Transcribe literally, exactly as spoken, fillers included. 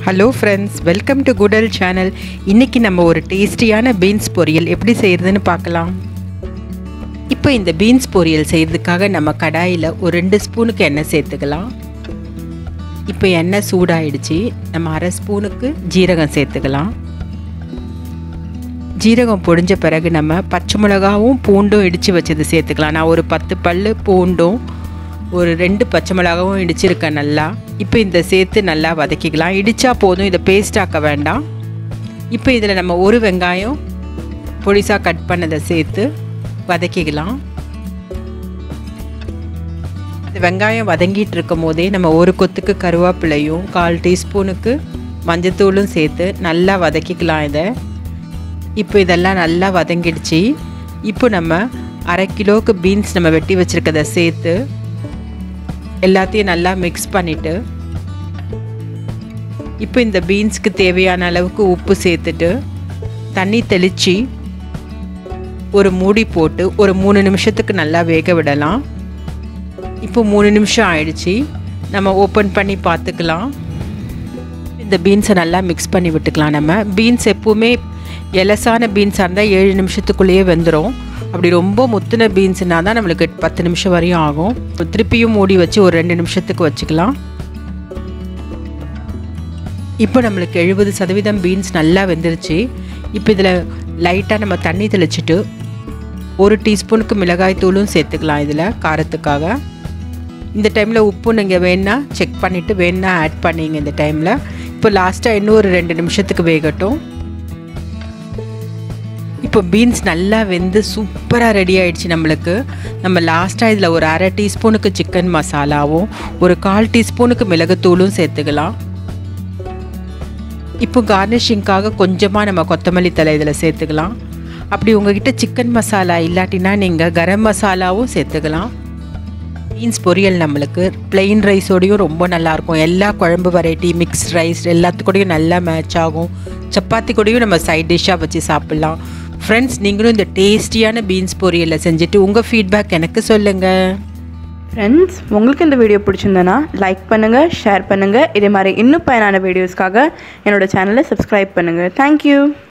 Hello friends, welcome to Goodal channel. இன்னைக்கு நம்ம ஒரு டேஸ்டியான பீன்ஸ் பொரியல் எப்படி செய்யறதுன்னு பார்க்கலாம். இப்போ இந்த பீன்ஸ் பொரியல் செய்யிறதுக்காக நம்ம கடாயில ஒரு ரெண்டு ஸ்பூனுக்கு எண்ணெய் சேர்த்துக்கலாம். இப்போ எண்ணெய் சூடாயிடுச்சு. நம்ம அரை ஸ்பூனுக்கு ஜீரகம் சேர்த்துக்கலாம். ஜீரகம் பொரிஞ்ச பிறகு நம்ம பச்சை மிளகாவும் பூண்டும் இடிச்சு வச்சது சேர்த்துக்கலாம். நான் ஒரு பத்து பல்லு பூண்டும் ஒரு ரெண்டு பச்சை மிளகாவும் இடிச்சிருக்கேன் நல்லா. இப்போ இந்த சேர்த்து நல்லா வதக்கிக்கலாம். இடித்தா போதும், இதை பேஸ்ட் ஆக்க வேண்டாம். இப்போ இதில் நம்ம ஒரு வெங்காயம் பொடிசாக கட் பண்ணதை சேர்த்து வதக்கிக்கலாம். இந்த வெங்காயம் வதங்கிட்டு இருக்கும் போதே நம்ம ஒரு கொத்துக்கு கருவேப்பிலையும் கால் டீஸ்பூனுக்கு மஞ்சத்தூளும் சேர்த்து நல்லா வதக்கிக்கலாம். இதை இப்போ இதெல்லாம் நல்லா வதங்கிடுச்சு. இப்போ நம்ம அரை கிலோவுக்கு பீன்ஸ் நம்ம வெட்டி வச்சுருக்கதை சேர்த்து எல்லாத்தையும் நல்லா மிக்ஸ் பண்ணிவிட்டு இப்போ இந்த பீன்ஸ்க்கு தேவையான அளவுக்கு உப்பு சேர்த்துட்டு தண்ணி தெளித்து ஒரு மூடி போட்டு ஒரு மூணு நிமிஷத்துக்கு நல்லா வேக விடலாம். இப்போ மூணு நிமிஷம் ஆயிடுச்சு. நம்ம ஓப்பன் பண்ணி பார்த்துக்கலாம். இந்த பீன்ஸை நல்லா மிக்ஸ் பண்ணி விட்டுக்கலாம். நம்ம பீன்ஸ் எப்போவுமே எலசான பீன்ஸாக இருந்தால் ஏழு நிமிஷத்துக்குள்ளேயே வெந்துடும். அப்படி ரொம்ப முத்தின பீன்ஸ்னால் தான் நம்மளுக்கு பத்து நிமிஷம் வரையும் ஆகும். திருப்பியும் மூடி வச்சு ஒரு ரெண்டு நிமிஷத்துக்கு வச்சுக்கலாம். இப்போ நம்மளுக்கு எழுபது சதவீதம் பீன்ஸ் நல்லா வெந்துருச்சு. இப்போ இதில் லைட்டாக நம்ம தண்ணி தெளிச்சிட்டு ஒரு டீஸ்பூனுக்கு மிளகாய் தூளும் சேர்த்துக்கலாம். இதில் காரத்துக்காக இந்த டைமில் உப்பு நீங்கள் வேணா செக் பண்ணிவிட்டு வேணா ஆட் பண்ணிங்க இந்த டைமில். இப்போ லாஸ்ட்டாக இன்னும் ஒரு ரெண்டு நிமிஷத்துக்கு வேகட்டும். இப்போ பீன்ஸ் நல்லா வெந்து சூப்பராக ரெடி ஆகிடுச்சு நம்மளுக்கு. நம்ம லாஸ்ட்டாக இதில் ஒரு அரை டீஸ்பூனுக்கு சிக்கன் மசாலாவும் ஒரு கால் டீஸ்பூனுக்கு மிளகுத்தூளும் சேர்த்துக்கலாம். இப்போ கார்னிஷிங்காக கொஞ்சமாக நம்ம கொத்தமல்லி தழை இதில் சேர்த்துக்கலாம். அப்படி உங்கள்கிட்ட சிக்கன் மசாலா இல்லாட்டினா நீங்கள் கரம் மசாலாவும் சேர்த்துக்கலாம். பீன்ஸ் பொரியல் நம்மளுக்கு பிளெயின் ரைஸோடையும் ரொம்ப நல்லாயிருக்கும். எல்லா குழம்பு வெரைட்டி மிக்ஸ்ட் ரைஸ் எல்லாத்துக்கூடையும் நல்லா மேட்ச் ஆகும். சப்பாத்தி கூடயும் நம்ம சைட் டிஷ்ஷாக வச்சு சாப்பிட்லாம். ஃப்ரெண்ட்ஸ், நீங்களும் இந்த டேஸ்டியான பீன்ஸ் பொரியலை செஞ்சுட்டு உங்கள் ஃபீட்பேக் எனக்கு சொல்லுங்கள். ஃப்ரெண்ட்ஸ், உங்களுக்கு இந்த வீடியோ பிடிச்சிருந்தனா லைக் பண்ணுங்கள், ஷேர் பண்ணுங்கள். இதே மாதிரி இன்னும் பயனான வீடியோஸ்க்காக என்னோடய சேனலை சப்ஸ்கிரைப் பண்ணுங்கள். தேங்க்யூ.